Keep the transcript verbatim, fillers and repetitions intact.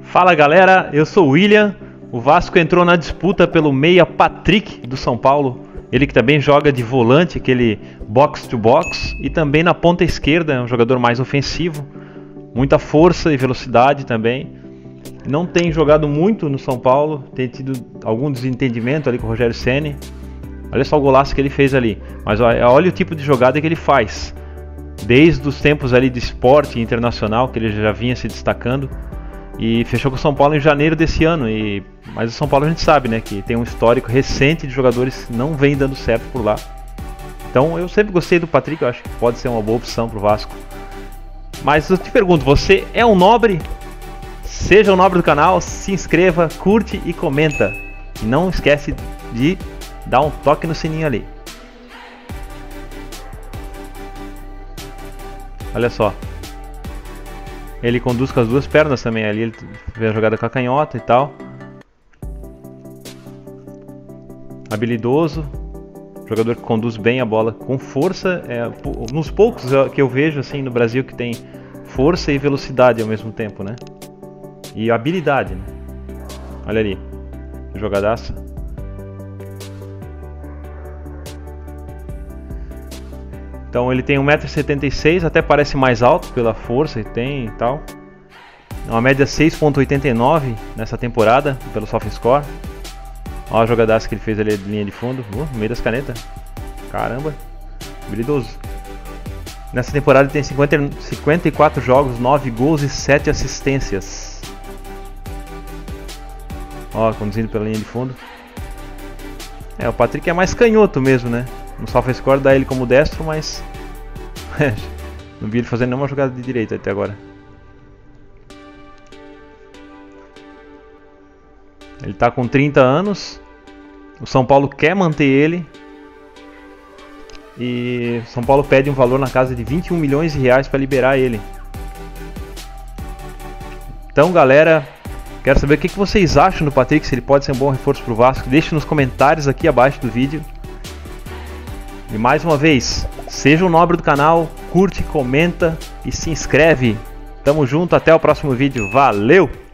Fala galera, eu sou o William. O Vasco entrou na disputa pelo meia Patrick do São Paulo. Ele que também joga de volante, aquele box to box, e também na ponta esquerda, é um jogador mais ofensivo, muita força e velocidade também. Não tem jogado muito no São Paulo, tem tido algum desentendimento ali com o Rogério Ceni. Olha só o golaço que ele fez ali, mas olha o tipo de jogada que ele faz. Desde os tempos ali de Sport Internacional, que ele já vinha se destacando, e fechou com o São Paulo em janeiro desse ano. E mas o São Paulo a gente sabe, né, que tem um histórico recente de jogadores que não vem dando certo por lá. Então eu sempre gostei do Patrick, eu acho que pode ser uma boa opção para o Vasco. Mas eu te pergunto, você é um nobre? Seja um nobre do canal, se inscreva, curte e comenta. E não esquece de dar um toque no sininho ali. Olha só. Ele conduz com as duas pernas também ali, ele vê a jogada com a canhota e tal. Habilidoso, jogador que conduz bem a bola com força, é nos poucos que eu vejo assim no Brasil que tem força e velocidade ao mesmo tempo, né? E habilidade, né? Olha ali, jogadaça. Então ele tem um metro e setenta e seis, até parece mais alto pela força que tem e tal. Uma média seis ponto oitenta e nove nessa temporada pelo SofaScore. Olha a jogadaça que ele fez ali de linha de fundo, uh, no meio das canetas. Caramba, habilidoso. Nessa temporada ele tem cinquenta, cinquenta e quatro jogos, nove gols e sete assistências. Ó, conduzindo pela linha de fundo. É, o Patrick é mais canhoto mesmo, né? No SofaScore dá ele como destro, mas não vi ele fazendo nenhuma jogada de direita até agora. Ele está com trinta anos. O São Paulo quer manter ele. E o São Paulo pede um valor na casa de vinte e um milhões de reais para liberar ele. Então galera, quero saber o que vocês acham do Patrick, se ele pode ser um bom reforço para o Vasco. Deixe nos comentários aqui abaixo do vídeo. E mais uma vez, seja um nobre do canal, curte, comenta e se inscreve. Tamo junto, até o próximo vídeo. Valeu!